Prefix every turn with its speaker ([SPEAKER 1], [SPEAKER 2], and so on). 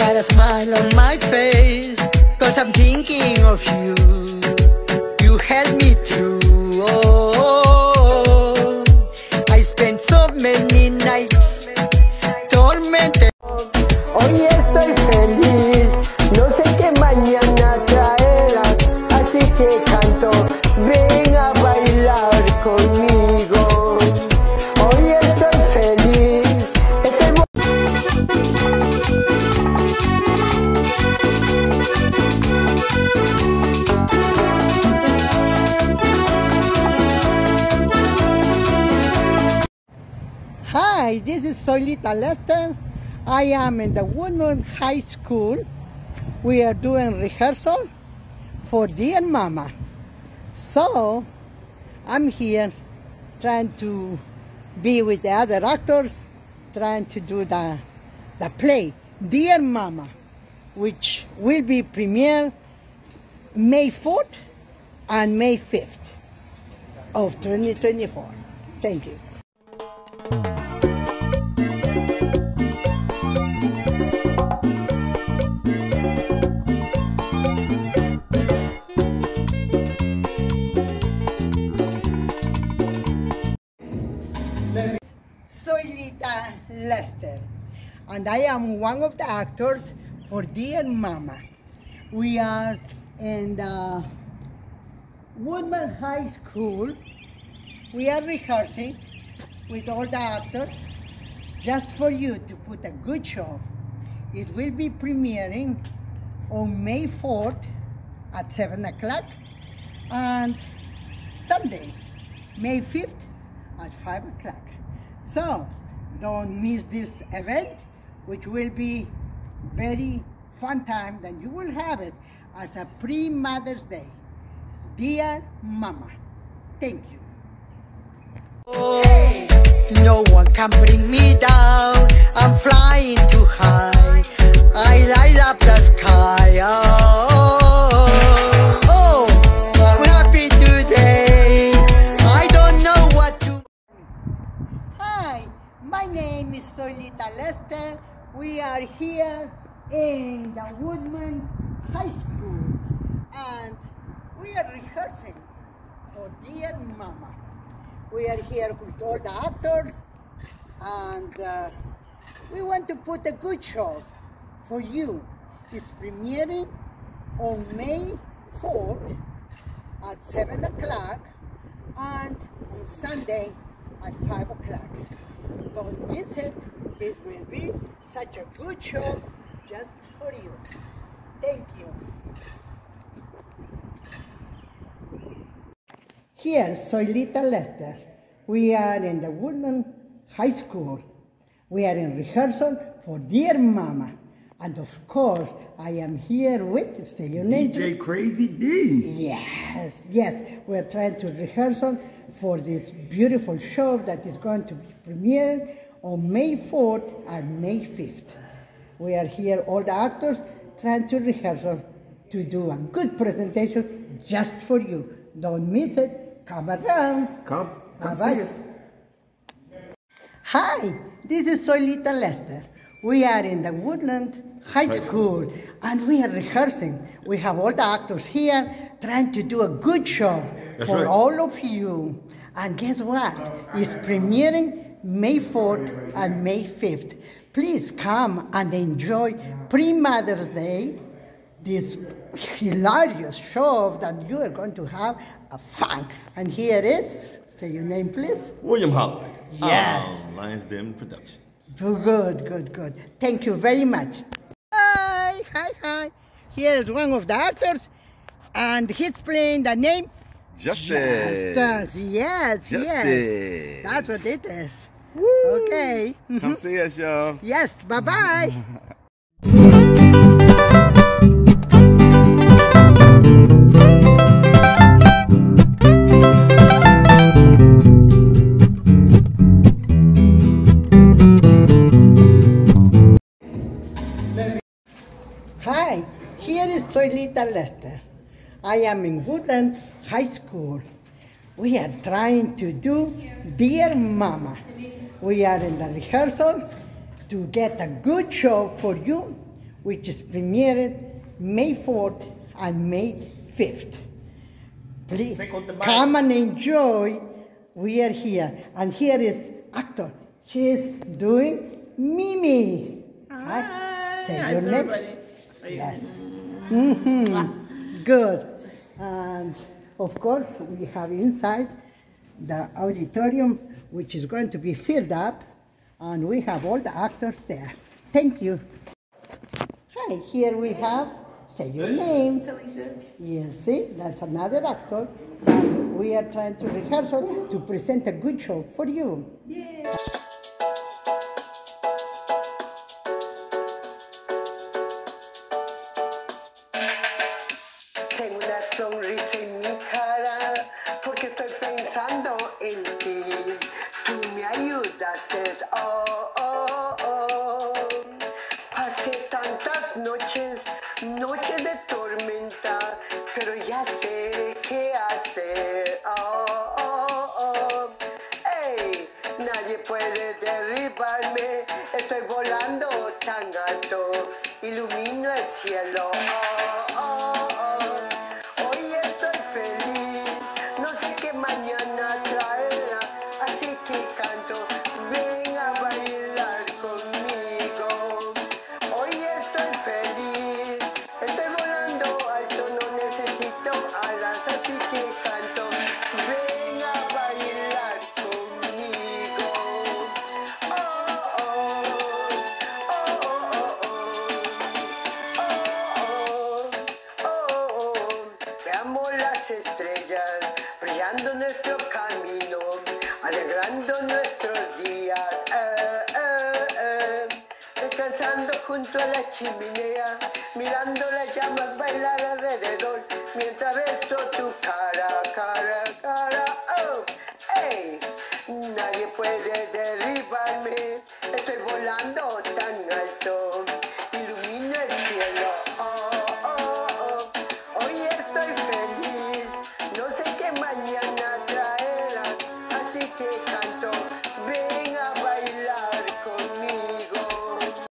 [SPEAKER 1] got a smile on my face, 'cause I'm thinking of you. You help me through. Oh, I spent so many nights tormented. Hoy estoy feliz, no sé qué mañana traerá, así que canto, ven a bailar conmigo. Hoy estoy feliz, Hi, this is Soilita Lester. I am in the Woodman High School. We are doing rehearsal for Dear Mama. So, I'm here trying to be with the other actors, trying to do the play, Dear Mama, which will be premiered May 4th and May 5th of 2024. Thank you. Soilita Lester, and I am one of the actors for Dear Mama. We are in the Woodman High School. We are rehearsing with all the actors just for you to put a good show. It will be premiering on May 4th at 7 o'clock and Sunday, May 5th at 5 o'clock. So, don't miss this event, which will be very fun time that you will have it as a pre-Mother's Day. Dear Mama, thank you. Hey, no one can bring me down. I'm flying too high. I light up the sky. Oh, I'm happy today. I don't know what to. Hi, my name is Soilita Lester. We are here in the Woodman High School and we are rehearsing for Dear Mama. We are here with all the actors and we want to put a good show for you. It's premiering on May 4th at 7 o'clock and on Sunday at 5 o'clock. Don't miss it. It will be such a good show just for you. Thank you. Here, Soilita Lester. We are in the Woodland High School. We are in rehearsal for Dear Mama. And of course, I am here with, say your name,
[SPEAKER 2] DJ Crazy D.
[SPEAKER 1] Yes, yes. We're trying to rehearsal for this beautiful show that is going to be premiered on May 4th and May 5th. We are here, all the actors, trying to rehearsal to do a good presentation just for you. Don't miss it. Come around.
[SPEAKER 2] Come
[SPEAKER 1] Bye-bye.
[SPEAKER 2] see us.
[SPEAKER 1] Hi, this is Soilita Lester. We are in the Woodland High School and we are rehearsing. We have all the actors here trying to do a good show for all of you. And guess what? It's premiering May 4th and May 5th. Please come and enjoy pre-Mother's Day, this hilarious show that you are going to have a fun. And here is, say your name please.
[SPEAKER 2] William Holloway.
[SPEAKER 1] Yeah.
[SPEAKER 2] Lions Den Production.
[SPEAKER 1] Good, good, good. Thank you very much. Hi, hi, hi. Here is one of the actors and he's playing the name
[SPEAKER 2] Justice.
[SPEAKER 1] Justice. Yes,
[SPEAKER 2] Justice.
[SPEAKER 1] yes. That's what it is.
[SPEAKER 2] Woo.
[SPEAKER 1] Okay.
[SPEAKER 2] Come see us, y'all.
[SPEAKER 1] Yes, bye-bye. Hi, here is Soilita Lester. I am in Woodland High School. We are trying to do Dear Mama. We are in the rehearsal to get a good show for you. which is premiered May 4th and May 5th. Please come and enjoy. We are here. And here is actor. She's doing Mimi. Hi. Say your name. Yes. Good. And of course, we have inside the auditorium, which is going to be filled up, and we have all the actors there. Thank you. Hi, here we have, say your name.
[SPEAKER 3] Alicia.
[SPEAKER 1] Yes, see, that's another actor that we are trying to rehearsal to present a good show for you.
[SPEAKER 3] Yay.
[SPEAKER 1] Tengo una sonrisa en mi cara porque estoy pensando en ti. Tú me ayudaste, oh, oh, oh. Pasé tantas noches, noches de tormenta, pero ya sé qué hacer, oh, oh, oh. Hey, nadie puede derribarme, estoy volando tan alto, ilumino el cielo, oh, oh, oh. Hoy estoy feliz, no sé qué mañana traerá, así que canto, ven a bailar conmigo. Hoy estoy feliz, estoy volando alto, no necesito alas, así que canto, ven a bailar conmigo. Oh, oh, oh, oh, oh, oh, oh, oh. Veamos las estrellas brillando nuestro camino, alegrando nuestros días, descansando junto a la chimenea, mirando las llamas bailar alrededor, mientras beso tu cara, cara, cara, oh, hey, nadie puede derribarme, estoy volando